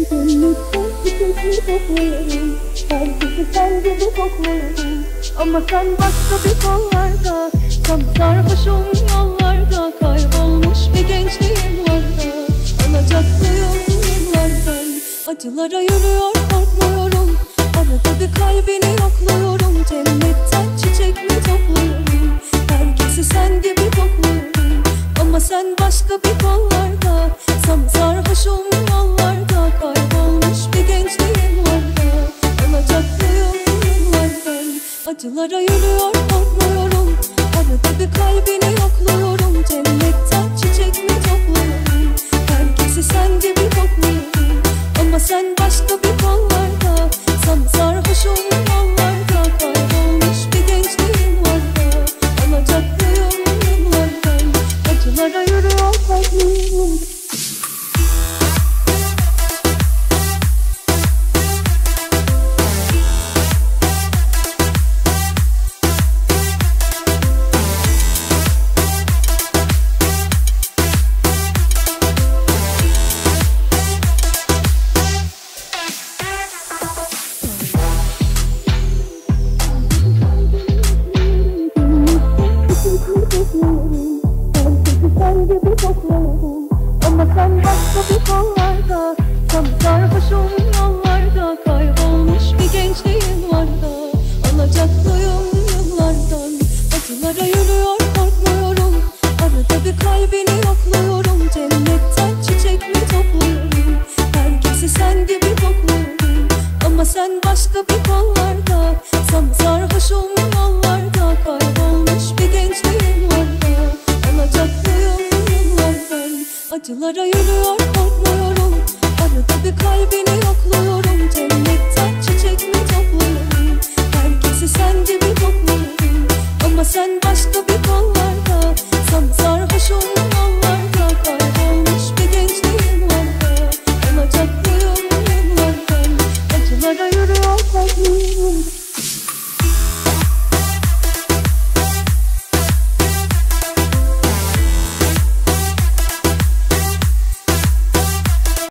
Cennetten çiçekleri topluyorum, herkesi sen gibi kokluyorum. Ama sen başka bir kollarda, tam sarhoşum yollarda, kaybolmuş bir gençliğim var da, alacaklıyım yıllardan. Acılara yürüyor korkmuyorum, arada bir kalbini yokluyorum. Cennetten çiçek mi topluyorum, herkesi sen gibi kokluyorum. Ama sen başka bir kollarda, tam sarhoşum yollarda, kaybolmuş bir gençliğim var da, alacaklıyım yıllardan. Acılara yürüyor korkmuyorum, arada bir kalbini yokluyorum. Cennetten çiçek mi topluyorum, herkesi sen gibi kokluyorum. Ama sen başka bir kollarda, tam sarhoşum yollarda, kaybolmuş bir gençliğim var da, alacaklıyım yıllardan. Acılara yürüyor korkmuyorum. Ama sen başka bir kollarda, tam sarhoşum yollarda, kaybolmuş bir gençliğim var da, alacaklıyım yıllardan. Acılara yürüyor korkmuyorum, arada bir kalbini yokluyorum. Cennetten çiçek mi topluyorum, herkesi sen gibi kokluyorum. Ama sen başka bir kollarda, tam sarhoşum yollarda, kaybolmuş bir gençliğim var da, alacaklıyım yıllardan. Acılara yürüyor korkmuyorum, arada bir kalbini yokluyorum.